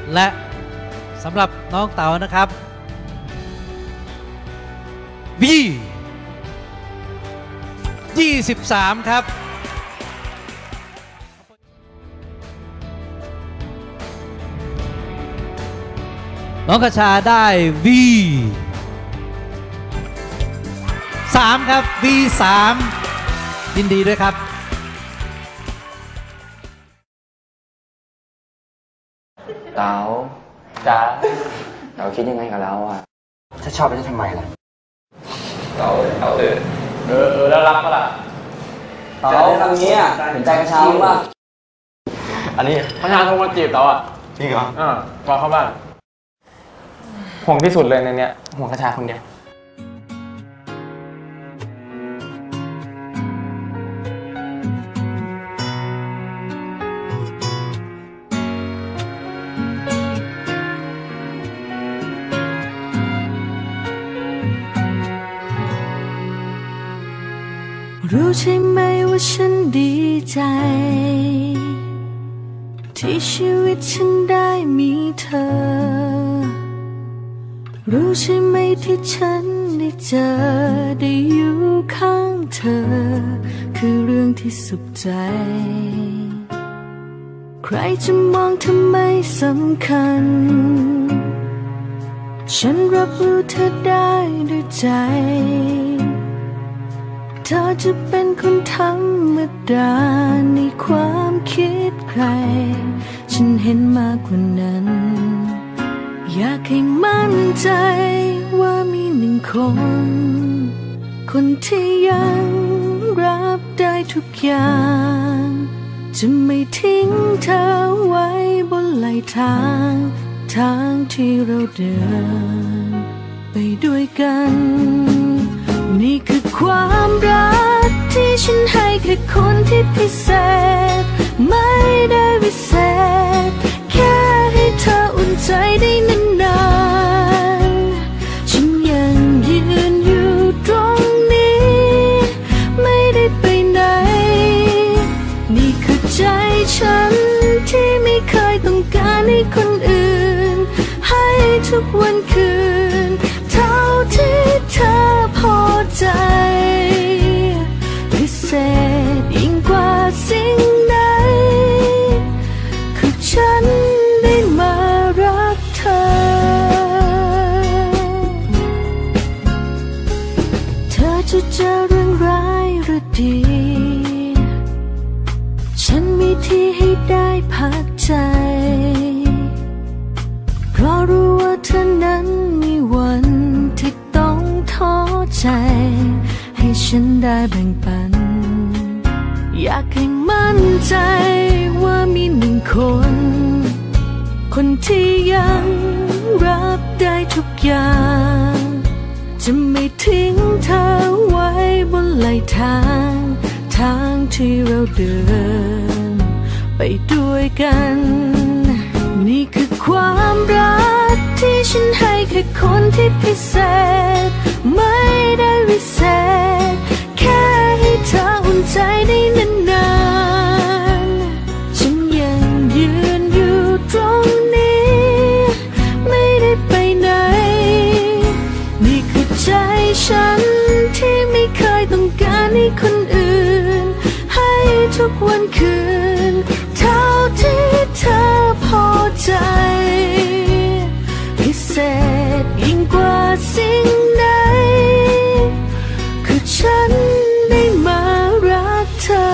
และสำหรับน้องเต๋านะครับ V 23ครับน้องกระชาได้ V 3ครับ V 3ยินดีด้วยครับเต๋าจ๋าเราคิดยังไงกับเราอ่ะถ้าชอบไปจะทำไมล่ะเอาแล้วรักปะล่ะเต๋าทำงี้อ่ะเห็นใจกระชาป่ะอันนี้กระชาโทรมาจีบเต๋าอ่ะจริงเหรอพอเข้าบ้านห่วงที่สุดเลยในเนี้ยห่วงกระชาคนเดียวรู้ใช่ไหมว่าฉันดีใจที่ชีวิตฉันได้มีเธอรู้ใช่ไหมที่ฉันได้เจอได้อยู่ข้างเธอคือเรื่องที่สุขใจใครจะมองทำไมสำคัญฉันรับรู้เธอได้ด้วยใจเธอจะเป็นคนธรรมดาในความคิดใครฉันเห็นมากกว่านั้นอยากให้มั่นใจว่ามีหนึ่งคนที่ยังรับได้ทุกอย่างจะไม่ทิ้งเธอไว้บนไหลทางที่เราเดินไปด้วยกันนี่คือความรักที่ฉันให้แค่คนที่พิเศษไม่ได้วิเศษแค่ให้เธออุ่นใจได้นานๆฉันยังยืนอยู่ตรงนี้ไม่ได้ไปไหนนี่คือใจฉันที่ไม่เคยต้องการให้คนอื่นให้ทุกวันคืนเท่าที่เธอพอใจพิเศษยิ่งกว่าสิ่งใดคือฉันได้มารักเธอเธอจะเจอเรื่องร้ายหรือดีฉันมีที่ให้ได้พักใจเพราะรู้ว่าเธอนั้นมีวันที่ต้องท้อใจให้ฉันได้แบ่งปันอยากให้มั่นใจว่ามีหนึ่งคนที่ยังรับได้ทุกอย่างจะไม่ทิ้งเธอไว้บนไหลทางที่เราเดินไปด้วยกันนี่คือความรักที่ฉันให้แค่คนที่พิเศษไม่ได้วิเศษแค่ให้เธออุ่นใจได้นานๆฉันยังยืนอยู่ตรงนี้ไม่ได้ไปไหนนี่คือใจฉันที่ไม่เคยต้องการให้คนอื่นให้ทุกวันคืนเท่าที่เธอพอใจพิเศษยิ่งกว่าสิ่งใดคือฉันได้มารักเธอ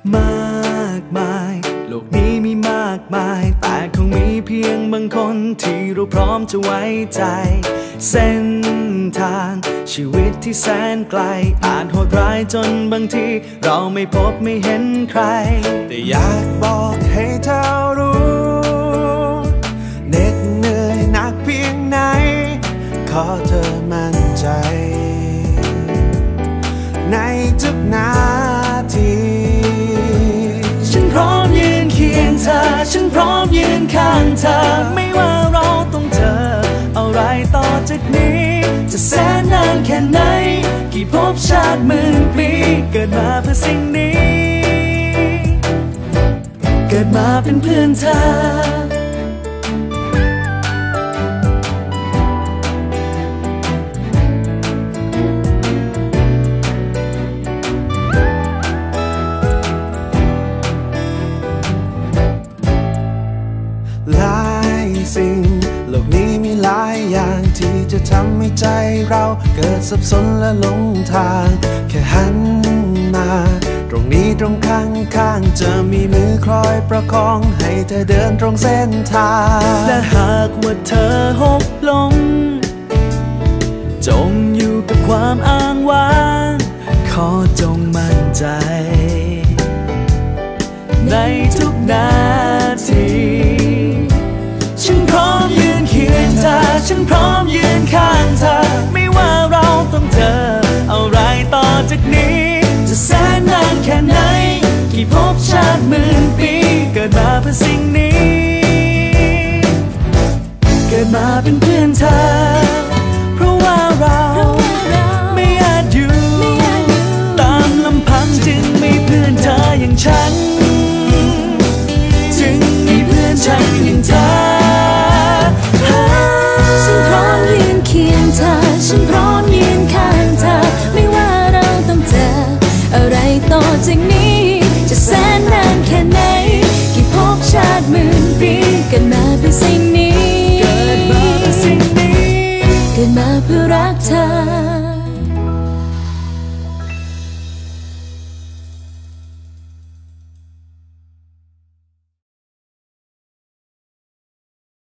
มากมายโลกนี้มีมากมายแต่คงมีเพียงบางคนที่เราพร้อมจะไว้ใจเส้นทางชีวิตที่แสนไกลอาจโหดร้ายจนบางทีเราไม่พบไม่เห็นใครแต่อยากบอกให้เธอรู้เหน็ดเหนื่อยหนักเพียงไหนขอเธอมั่นใจในทุกนาทีฉันพร้อมยืนเคียงเธอฉันพร้อมยืนข้างเธอไม่ว่าเราต้องเจออะไรต่อจากนี้จะแสนนานแค่ไหนกี่ภพชาติหมื่นปีเกิดมาเพื่อสิ่งนี้เกิดมาเป็นเพื่อนเธอหลายสิ่งโลกนี้มีหลายอย่างที่จะทำให้ใจเราเกิดสับสนและหลงทางแค่หันมาตรงนี้ตรงข้างๆจะมีมือคอยประคองให้เธอเดินตรงเส้นทางและหากว่าเธอหกล้มจมอยู่กับความอ้างว้างขอจงมั่นใจในทุกนาทีฉันพร้อมยืนเคียงเธอฉันพร้อมยืนข้างเธอ